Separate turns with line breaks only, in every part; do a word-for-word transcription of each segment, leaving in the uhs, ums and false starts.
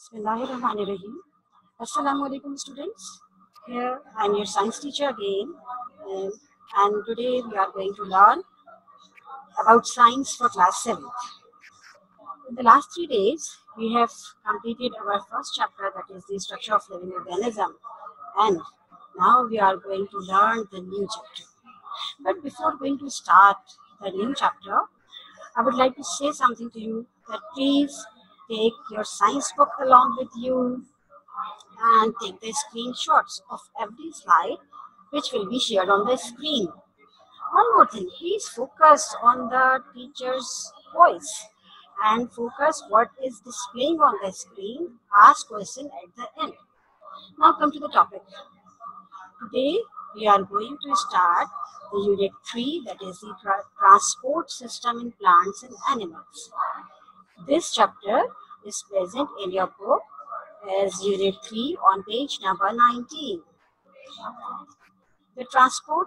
Bismillahirrahmanirrahim. Assalamu alaikum students. Here I am your science teacher again, and, and today we are going to learn about science for class seventh. In the last three days, we have completed our first chapter, that is the structure of living organism, and now we are going to learn the new chapter. But before going to start the new chapter, I would like to say something to you, that please take your science book along with you and take the screenshots of every slide which will be shared on the screen. One more thing, please focus on the teacher's voice and focus what is displaying on the screen. Ask question at the end. Now come to the topic. Today we are going to start the unit three, that is the tra transport system in plants and animals. This chapter is present in your book as unit three on page number nineteen. The transport,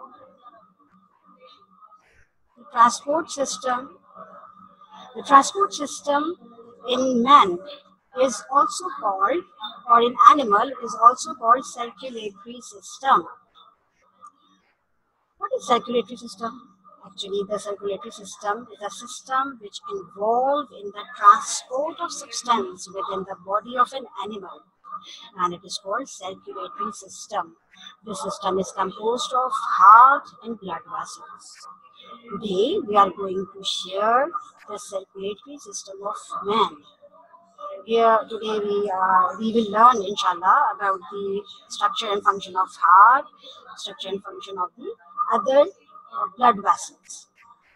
the transport system, the transport system in man is also called, or in animal is also called circulatory system. What is circulatory system? Actually, the circulatory system is a system which involves in the transport of substance within the body of an animal, and it is called circulatory system. This system is composed of heart and blood vessels. Today, we are going to share the circulatory system of man. Here, today we, uh, we will learn, inshallah, about the structure and function of heart, structure and function of the other uh, blood vessels.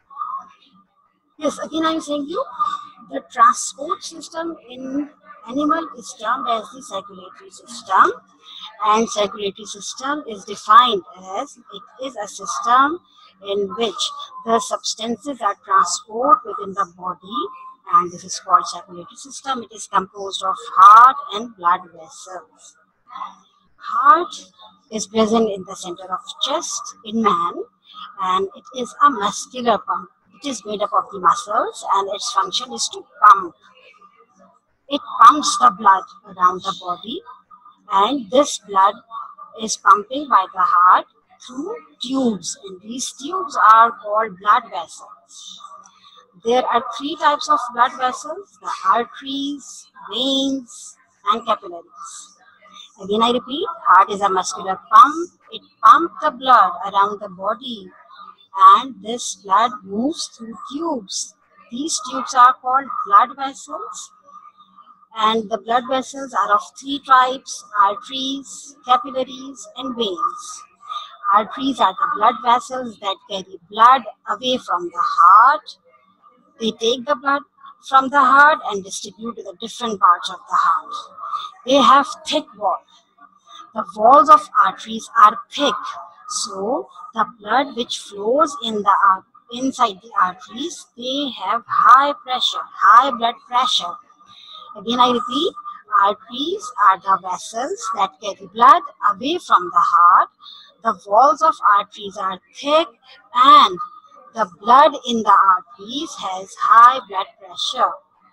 Yes, again I am saying you, the transport system in animal is termed as the circulatory system, and circulatory system is defined as it is a system in which the substances are transported within the body, and this is called circulatory system. It is composed of heart and blood vessels. Heart is present in the center of chest in man, and it is a muscular pump. It is made up of the muscles, and its function is to pump. It pumps the blood around the body, and this blood is pumping by the heart through tubes, and these tubes are called blood vessels. There are three types of blood vessels: the arteries, veins, and capillaries. Again I repeat, heart is a muscular pump. It pumps the blood around the body, and this blood moves through tubes. These tubes are called blood vessels, and the blood vessels are of three types: arteries, capillaries, and veins. Arteries are the blood vessels that carry blood away from the heart. They take the blood from the heart and distribute to the different parts of the heart. They have thick walls. The walls of arteries are thick, so the blood which flows in the inside the arteries, they have high pressure, high blood pressure. Again I repeat, arteries are the vessels that carry blood away from the heart. The walls of arteries are thick, and the blood in the arteries has high blood pressure.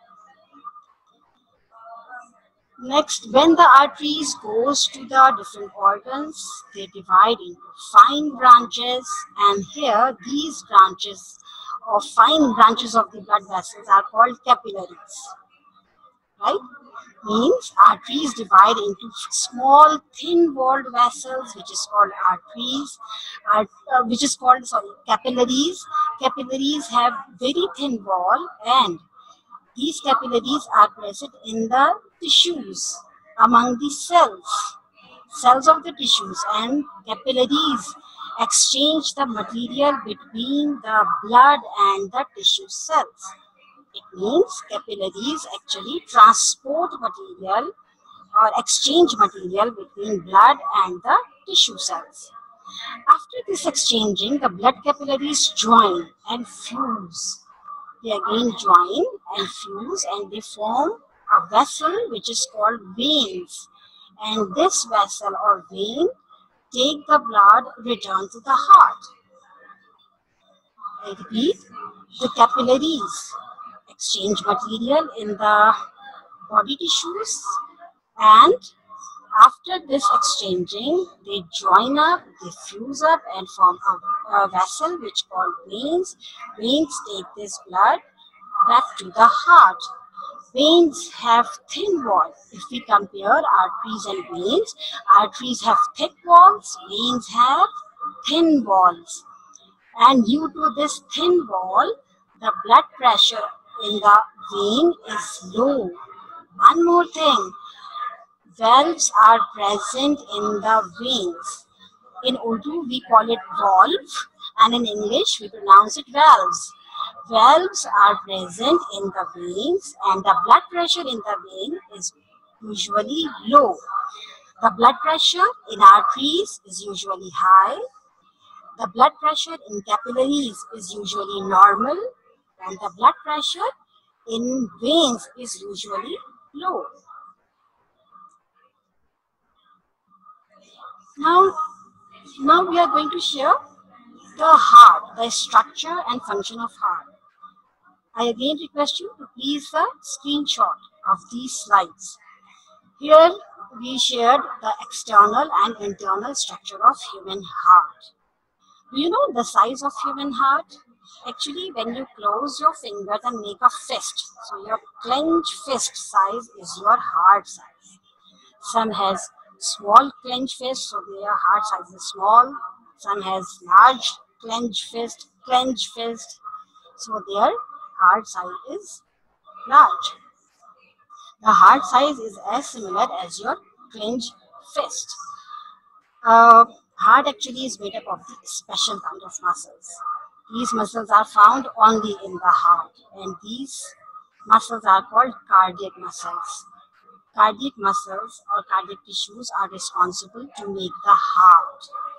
Next, when the arteries goes to the different organs, they divide into fine branches, and here these branches or fine branches of the blood vessels are called capillaries. Right? Means arteries divide into small thin-walled vessels, which is called arteries, art, uh, which is called sorry capillaries. Capillaries have very thin wall, and these capillaries are present in the tissues, among the cells, cells of the tissues, and capillaries exchange the material between the blood and the tissue cells. It means capillaries actually transport material or exchange material between blood and the tissue cells. After this exchanging, the blood capillaries join and fuse. They again join and fuse, and they form a vessel which is called veins. And this vessel or vein take the blood, return to the heart. I repeat, the capillaries exchange material in the body tissues And after this exchanging, they join up, they fuse up and form a, a vessel which called veins. Veins take this blood back to the heart. Veins have thin walls. If we compare arteries and veins, arteries have thick walls, veins have thin walls. And due to this thin wall, the blood pressure in the vein is low. One more thing, valves are present in the veins. In Urdu, we call it valve, and in English, we pronounce it valves. Valves are present in the veins, and the blood pressure in the vein is usually low. The blood pressure in arteries is usually high. The blood pressure in capillaries is usually normal, and the blood pressure in veins is usually low. Now, now we are going to share the heart, the structure and function of heart. I again request you to please the screenshot of these slides. Here we shared the external and internal structure of human heart. Do you know the size of human heart? Actually, when you close your fingers and make a fist, so your clenched fist size is your heart size. Some has small clenched fist, so their heart size is small. Some has large clenched fist, clenched fist, so their heart size is large. The heart size is as similar as your clenched fist. Uh, heart actually is made up of the special kind of muscles. These muscles are found only in the heart, and these muscles are called cardiac muscles. Cardiac muscles or cardiac tissues are responsible to make the heart.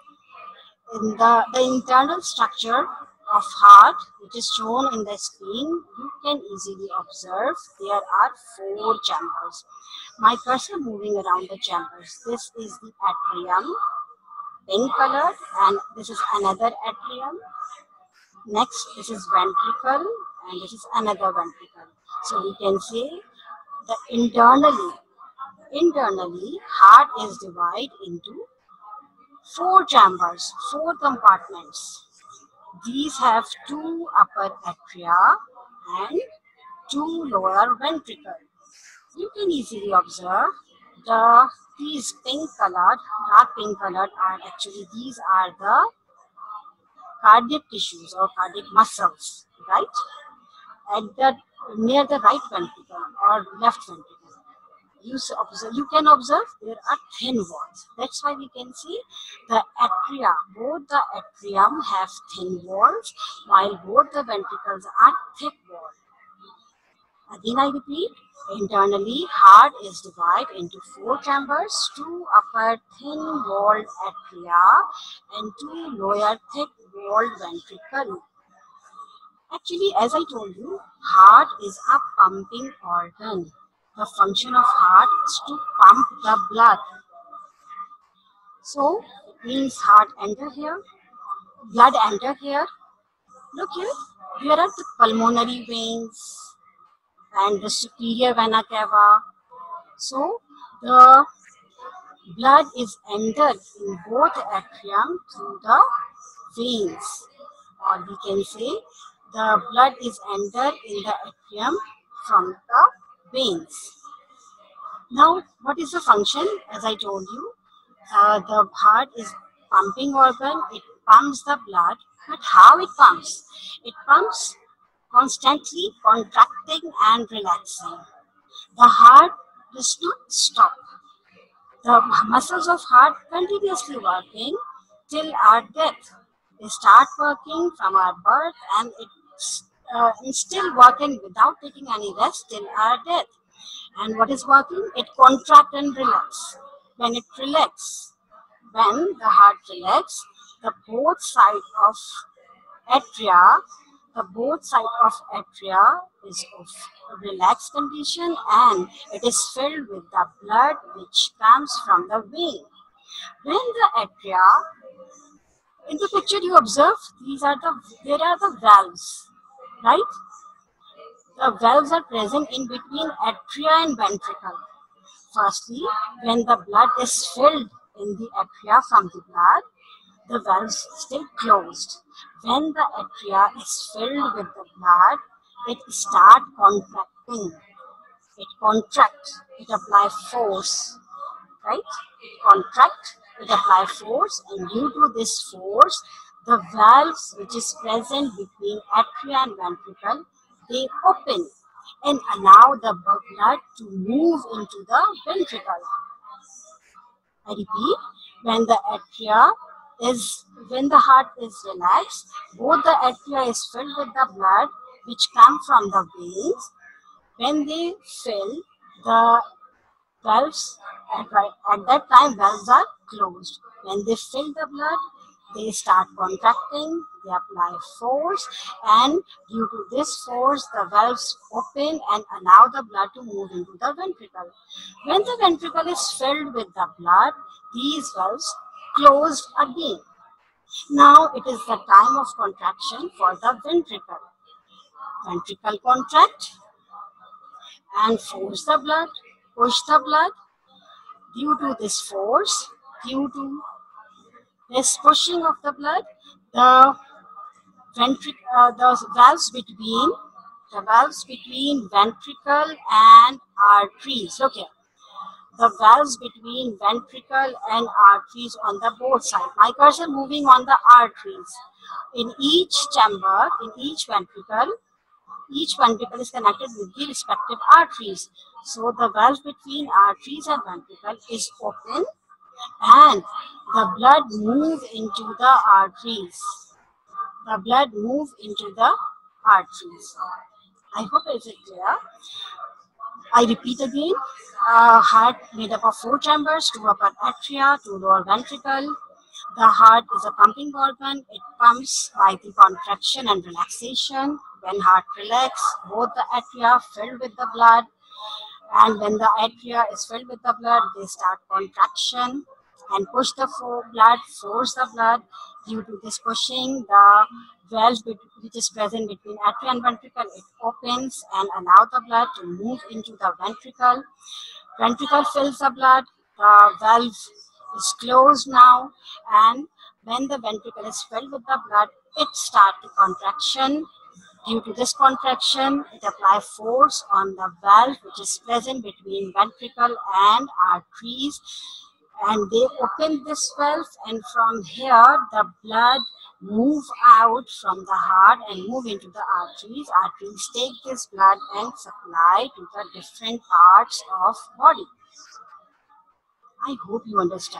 In the, the internal structure of heart, which is shown in the screen, you can easily observe there are four chambers. My cursor moving around the chambers. This is the atrium, pink colored, and this is another atrium. Next, this is ventricle, and this is another ventricle. So we can say that internally, internally, heart is divided into four chambers, four compartments. These have two upper atria and two lower ventricles. You can easily observe the these pink colored, dark pink colored are actually these are the cardiac tissues or cardiac muscles, right? At the near the right ventricle or left ventricle. You, observe, you can observe there are thin walls. That's why we can see the atria, both the atrium have thin walls, while both the ventricles are thick walls. Again I repeat, internally heart is divided into four chambers, two upper thin walled atria and two lower thick walled ventricle. Actually, as I told you, heart is a pumping organ. The function of heart is to pump the blood. So, it means heart enter here, blood enter here. Look here, here are the pulmonary veins and the superior vena cava. So, the blood is entered in both atrium through the veins. Or we can say, the blood is entered in the atrium from the veins. Now, what is the function? As I told you, uh, the heart is pumping organ. It pumps the blood. But how it pumps? It pumps constantly contracting and relaxing. The heart does not stop. The muscles of heart continuously working till our death. They start working from our birth and it's uh, still working without taking any rest till our death. And what is working? It contract and relax. When it relax, when the heart relax, the both side of atria, the both side of atria is of relaxed condition and it is filled with the blood which comes from the vein. When the atria, in the picture you observe, these are the, there are the valves, right? The valves are present in between atria and ventricle. Firstly, when the blood is filled in the atria from the blood, the valves still closed. When the atria is filled with the blood, it start contracting. It contracts. It apply force, right? It contract. It apply force, and due to this force, the valves which is present between atria and ventricle, they open and allow the blood to move into the ventricle. I repeat, when the atria is, when the heart is relaxed, both the atria is filled with the blood which come from the veins. When they fill, the valves, at, at that time valves are closed. When they fill the blood, they start contracting, they apply force, and due to this force, the valves open and allow the blood to move into the ventricle. When the ventricle is filled with the blood, these valves closed again. Now it is the time of contraction for the ventricle. Ventricle contract and force the blood, push the blood. Due to this force, due to this pushing of the blood, the ventricle, uh, the valves between the valves between ventricle and arteries. Look here, the valves between ventricle and arteries on the both sides. My cursor moving on the arteries. In each chamber, in each ventricle, each ventricle is connected with the respective arteries. So the valve between arteries and ventricle is open, and the blood move into the arteries. The blood move into the arteries. I hope it is clear. I repeat again. Uh, heart made up of four chambers, two upper atria, two lower ventricle. The heart is a pumping organ. It pumps by the contraction and relaxation. When heart relaxes, both the atria filled with the blood, and when the atria is filled with the blood, they start contraction and push the blood, force the blood. Due to this pushing, the valve which is present between atria and ventricle, it opens and allow the blood to move into the ventricle. Ventricle fills the blood, the valve is closed now, and when the ventricle is filled with the blood, it starts to contraction. Due to this contraction, it applies force on the valve which is present between ventricle and arteries, and they open this valve, and from here the blood move out from the heart and move into the arteries. Arteries take this blood and supply to the different parts of body. I hope you understand.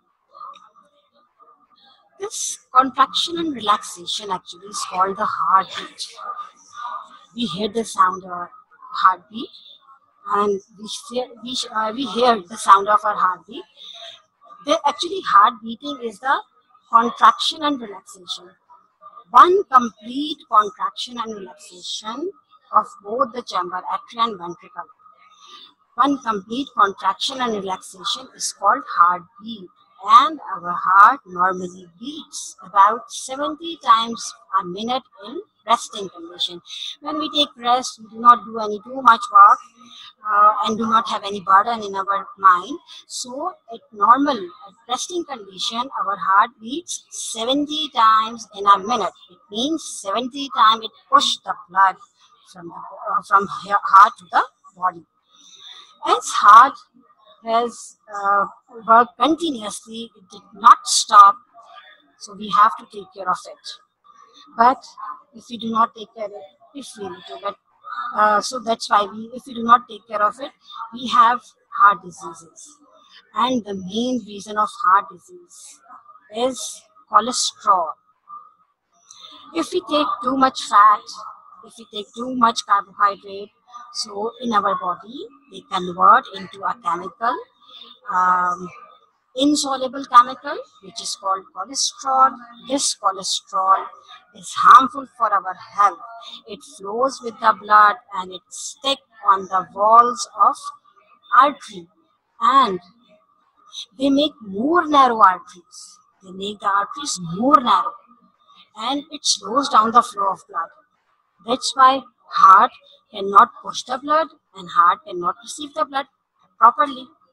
This contraction and relaxation actually is called the heartbeat. We hear the sound of heartbeat, and we hear, we, uh, we hear the sound of our heartbeat. The actually heart beating is the contraction and relaxation. One complete contraction and relaxation of both the chamber, atria and ventricle. One complete contraction and relaxation is called heartbeat, and our heart normally beats about seventy times a minute in resting condition. When we take rest, we do not do any too much work uh, and do not have any burden in our mind. So at normal, at resting condition, our heart beats seventy times in a minute. It means seventy times it pushes the blood from, the, uh, from heart to the body. As heart has uh, worked continuously, it did not stop, so we have to take care of it. But if we do not take care of it, if we need to, but uh, so that's why we, if we do not take care of it, we have heart diseases. And the main reason of heart disease is cholesterol. If we take too much fat, if we take too much carbohydrate, so in our body, they convert into a chemical, um, insoluble chemical, which is called cholesterol. This cholesterol is harmful for our health. It flows with the blood and it sticks on the walls of artery, and they make more narrow arteries. They make the arteries more narrow, and it slows down the flow of blood. That's why heart cannot push the blood and heart cannot receive the blood properly.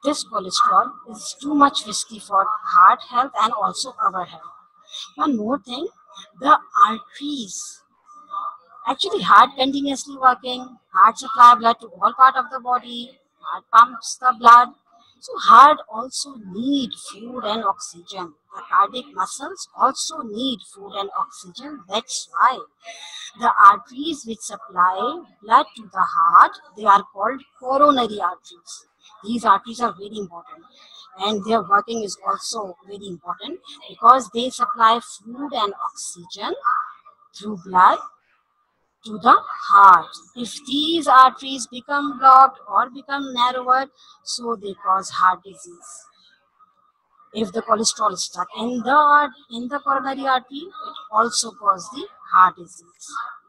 This cholesterol is too much risky for heart health and also our health. One more thing, the arteries. Actually, heart continuously working, heart supply blood to all part of the body, heart pumps the blood. So heart also need food and oxygen. The cardiac muscles also need food and oxygen. That's why the arteries which supply blood to the heart, they are called coronary arteries. These arteries are very important and their working is also very important because they supply food and oxygen through blood to the heart. If these arteries become blocked or become narrower, so they cause heart disease. If the cholesterol is stuck in the in the coronary artery, it also causes the heart disease.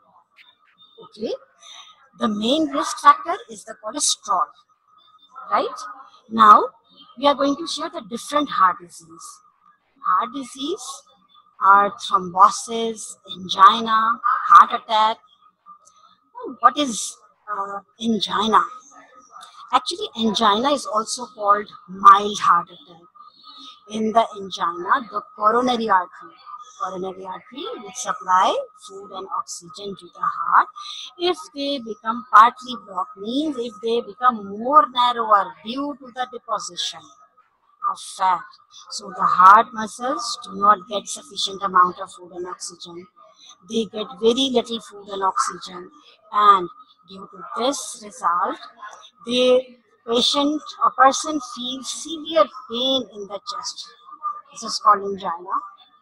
Okay. The main risk factor is the cholesterol, right? Now, we are going to share the different heart disease. Heart disease are thrombosis, angina, heart attack. What is uh, angina? Actually, angina is also called mild heart attack. In the angina, the coronary artery, coronary artery which supply food and oxygen to the heart, if they become partly blocked, means if they become more narrower due to the deposition of fat. So the heart muscles do not get sufficient amount of food and oxygen. They get very little food and oxygen, and due to this result, the patient or person feels severe pain in the chest. This is called angina.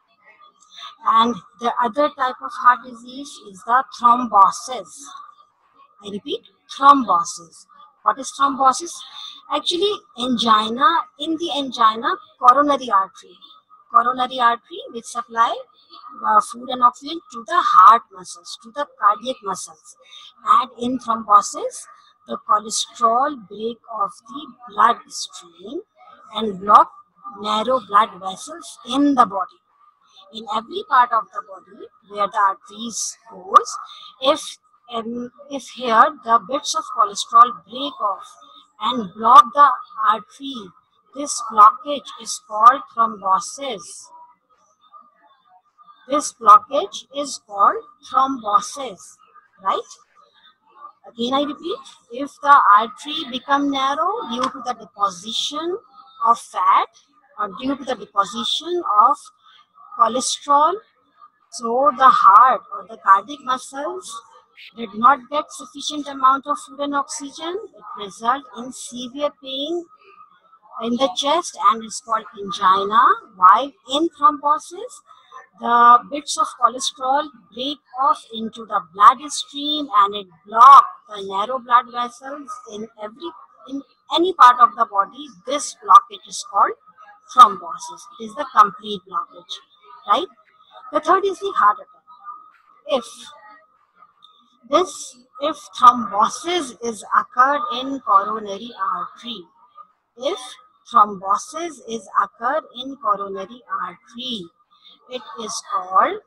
And the other type of heart disease is the thrombosis. I repeat, thrombosis. What is thrombosis? Actually, angina, in the angina, coronary artery. Coronary artery which supply uh, food and oxygen to the heart muscles, to the cardiac muscles. And in thrombosis, the cholesterol break off the blood stream and block narrow blood vessels in the body. In every part of the body where the arteries goes, if um, if here the bits of cholesterol break off and block the artery, this blockage is called thrombosis. This blockage is called thrombosis, right? Again I repeat, if the artery become narrow due to the deposition of fat or due to the deposition of cholesterol, so the heart or the cardiac muscles did not get sufficient amount of food and oxygen. It results in severe pain in the chest and is called angina. While in thrombosis, the bits of cholesterol break off into the blood stream and it blocks the narrow blood vessels in every in any part of the body. This blockage is called thrombosis. It is the complete blockage, right? The third is the heart attack. If this if thrombosis is occurred in coronary artery, if thrombosis is occurred in coronary artery, it is called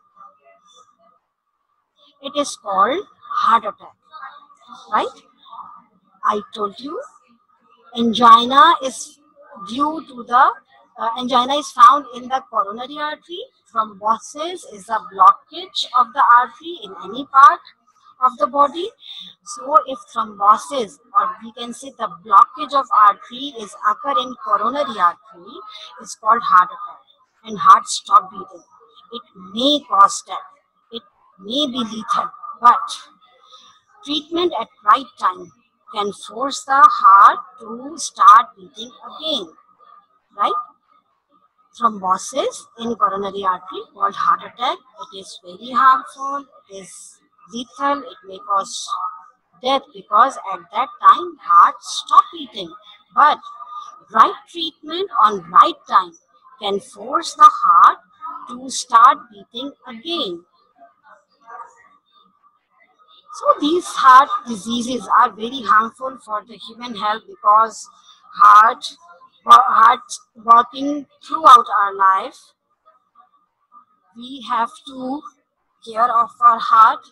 it is called heart attack, right? I told you angina is due to the uh, angina is found in the coronary artery. Thrombosis is a blockage of the artery in any part of the body. So if thrombosis or we can say the blockage of artery is occur in coronary artery, it's called heart attack and heart stop beating. It may cause death. It may be lethal, but treatment at right time can force the heart to start beating again, right? Thrombosis in coronary artery called heart attack. It is very harmful. It is lethal. It may cause death because at that time heart stop beating. But right treatment on right time can force the heart to start beating again. So these heart diseases are very harmful for the human health because heart, heart working throughout our life, we have to care of our heart.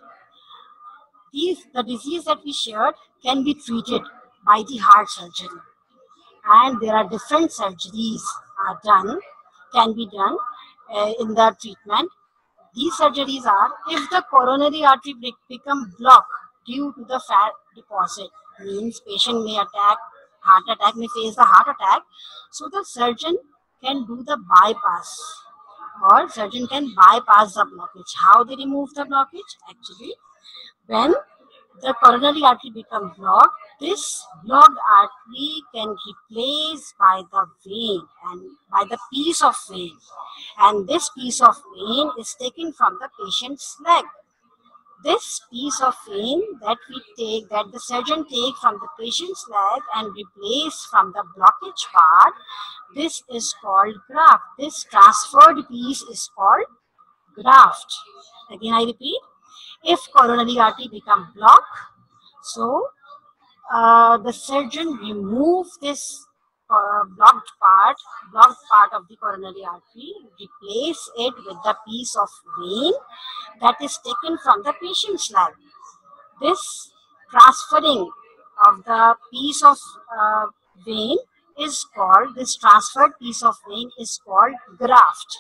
These, the disease that we shared can be treated by the heart surgery. and there are different surgeries are done, can be done uh, in the treatment. These surgeries are if the coronary artery be become blocked due to the fat deposit, means patient may attack, heart attack, may face the heart attack. So the surgeon can do the bypass, or surgeon can bypass the blockage. How they remove the blockage? Actually, when the coronary artery become blocked, this blocked artery can replace by the vein and by the piece of vein, and this piece of vein is taken from the patient's leg. This piece of vein that we take, that the surgeon take from the patient's leg and replace from the blockage part, this is called graft. This transferred piece is called graft. Again I repeat, if coronary artery become blocked, so uh, the surgeon remove this uh, blocked part, blocked part of the coronary artery, replace it with the piece of vein that is taken from the patient's leg. This transferring of the piece of uh, vein is called, this transferred piece of vein is called graft.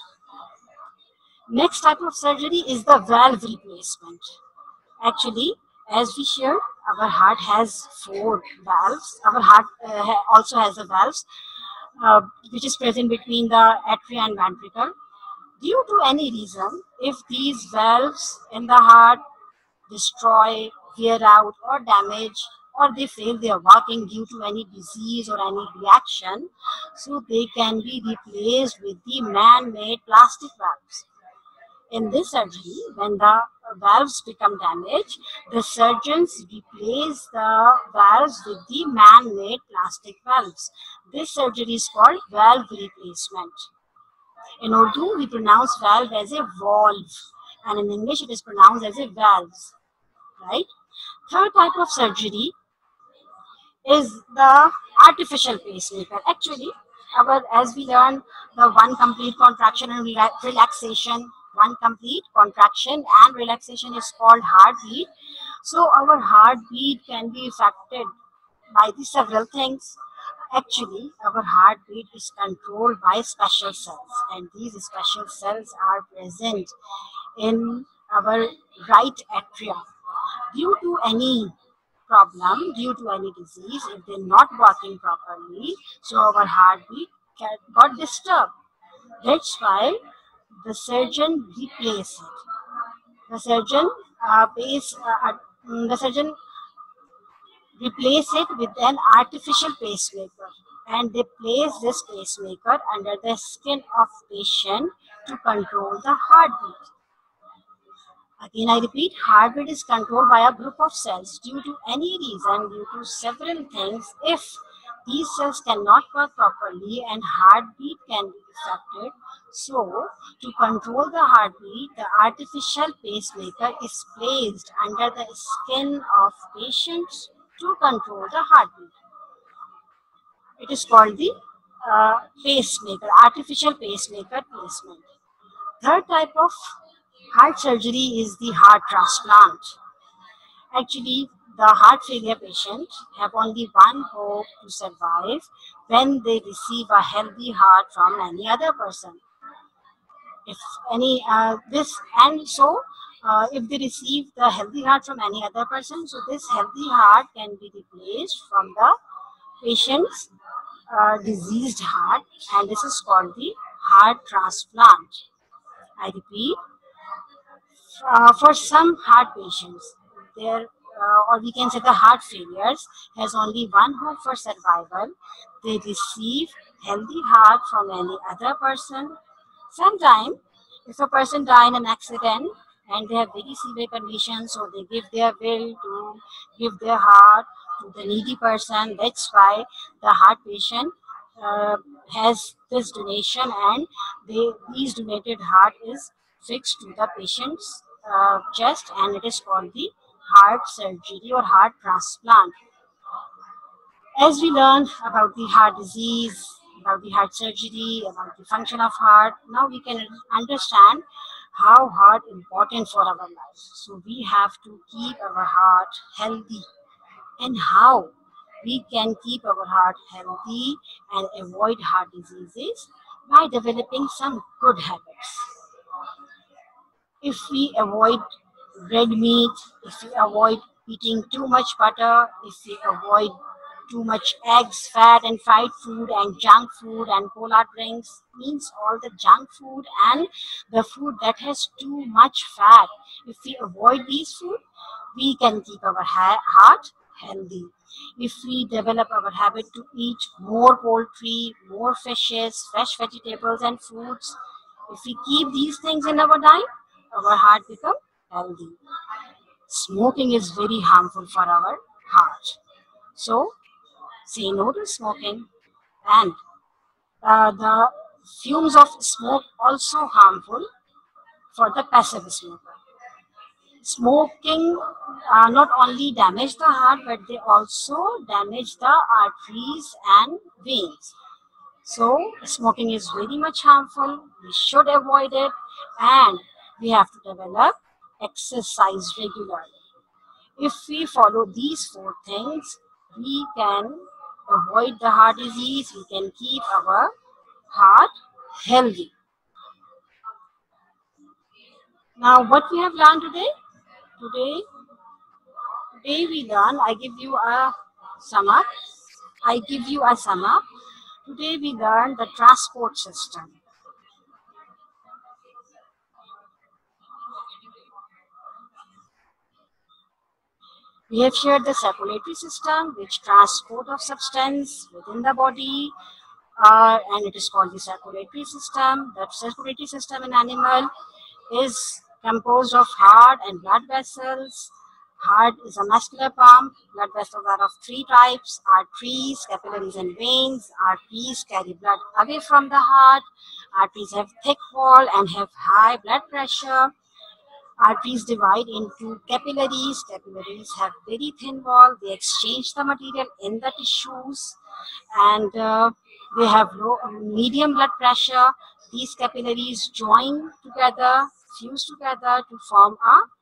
Next type of surgery is the valve replacement. Actually, as we shared, our heart has four valves. Our heart uh, also has a valves uh, which is present between the atria and ventricle. Due to any reason, if these valves in the heart destroy, wear out, or damage, or they fail their working due to any disease or any reaction, so they can be replaced with the man-made plastic valves. In this surgery, when the valves become damaged, the surgeons replace the valves with the man-made plastic valves. This surgery is called valve replacement. In Urdu, we pronounce valve as a valve, and in English, it is pronounced as a valves. Right? Third type of surgery is the artificial pacemaker. Actually, our, as we learn, the one complete contraction and relaxation, one complete contraction and relaxation is called heartbeat. So our heartbeat can be affected by the several things. Actually, our heartbeat is controlled by special cells, and these special cells are present in our right atrium. Due to any problem, due to any disease, if they're not working properly, so our heartbeat got disturbed. That's why the surgeon replace it. The surgeon uh, pays, uh, the surgeon replace it with an artificial pacemaker, and they place this pacemaker under the skin of patient to control the heartbeat. Again, I repeat, heartbeat is controlled by a group of cells due to any reason, due to several things. If these cells cannot work properly and heartbeat can be affected, so to control the heartbeat, the artificial pacemaker is placed under the skin of patients to control the heartbeat. It is called the uh, pacemaker, artificial pacemaker placement. Third type of heart surgery is the heart transplant. Actually, the heart failure patients have only one hope to survive when they receive a healthy heart from any other person. If any uh, this and so uh, if they receive the healthy heart from any other person, so this healthy heart can be replaced from the patient's uh, diseased heart, and this is called the heart transplant. I repeat, uh, for some heart patients, there uh, or we can say the heart failures has only one hope for survival. They receive healthy heart from any other person. Sometimes, if a person die in an accident and they have very severe conditions, so they give their will to give their heart to the needy person. That's why the heart patient uh, has this donation, and they, these donated heart is fixed to the patient's uh, chest, and it is called the heart surgery or heart transplant. As we learn about the heart disease, about the heart surgery, about the function of heart, now we can understand how heart important for our life. So we have to keep our heart healthy. And how? we can keep our heart healthy and avoid heart diseases by developing some good habits. If we avoid red meat, if we avoid eating too much butter, if we avoid too much eggs, fat and fried food and junk food and cola drinks, means all the junk food and the food that has too much fat. If we avoid these food, we can keep our heart healthy. If we develop our habit to eat more poultry, more fishes, fresh vegetables and fruits, if we keep these things in our diet, our heart become healthy. Smoking is very harmful for our heart. So, say no to smoking. And uh, the fumes of smoke also harmful for the passive smoker. Smoking uh, not only damage the heart, but they also damage the arteries and veins. So smoking is very much harmful. We should avoid it, and we have to develop exercise regularly. If we follow these four things, we can avoid the heart disease. We can keep our heart healthy. Now, what we have learned today? Today, today we learn. I give you a sum up. I give you a sum up. Today we learn the transport system. We have shared the circulatory system, which transport of substance within the body, uh, and it is called the circulatory system. The circulatory system in animal is composed of heart and blood vessels. Heart is a muscular pump. Blood vessels are of three types: arteries, capillaries, and veins. Arteries carry blood away from the heart. Arteries have thick wall and have high blood pressure. Arteries divide into capillaries. Capillaries have very thin wall. They exchange the material in the tissues, and uh, they have low, medium blood pressure. These capillaries join together, fuse together to form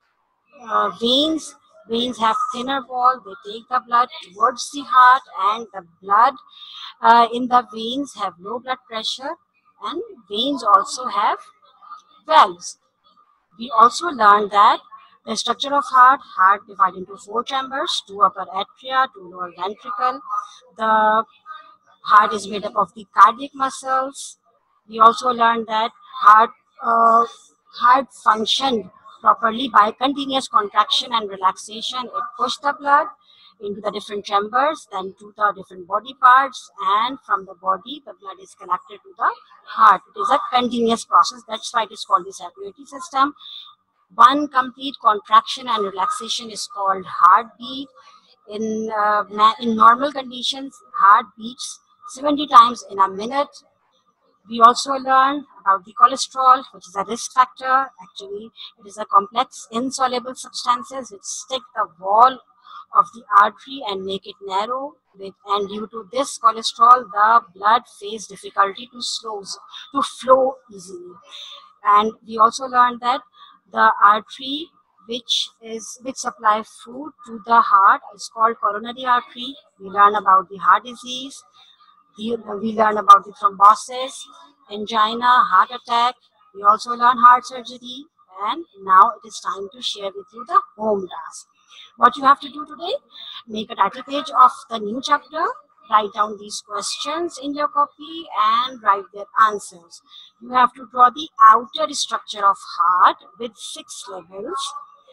a uh, veins. Veins have thinner wall. They take the blood towards the heart, and the blood uh, in the veins have low blood pressure, and veins also have valves. We also learned that the structure of heart, heart divided into four chambers, two upper atria, two lower ventricle. The heart is made up of the cardiac muscles. We also learned that heart, uh, heart functioned properly by continuous contraction and relaxation. It pushed the blood into the different chambers, then to the different body parts, and from the body, the blood is collected to the heart. It is a continuous process. That's why it is called the circulatory system. One complete contraction and relaxation is called heartbeat. In, uh, in normal conditions, heart beats seventy times in a minute. We also learn about the cholesterol, which is a risk factor. Actually, it is a complex insoluble substances which stick the wall of the artery and make it narrow. With, and due to this cholesterol, the blood face difficulty to slow to flow easily. And we also learned that the artery which is which supply food to the heart is called coronary artery. We learn about the heart disease. We, we learn about the thrombosis, angina, heart attack. We also learn heart surgery. And now it is time to share with you the home task. What you have to do today, make a title page of the new chapter, write down these questions in your copy and write their answers. You have to draw the outer structure of heart with six levels,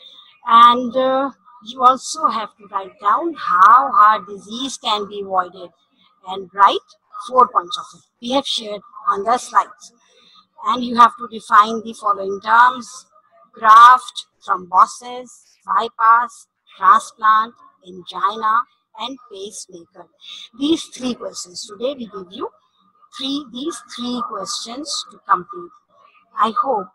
and uh, you also have to write down how heart disease can be avoided and write four points of it. We have shared on the slides. And you have to define the following terms: graft, thrombosis, bypass, transplant, angina, and pacemaker. These three questions. Today we give you three these three questions to complete. I hope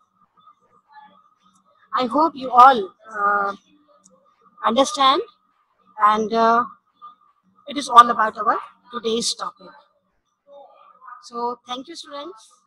I hope you all uh, understand, and uh, it is all about our today's topic. So thank you, students.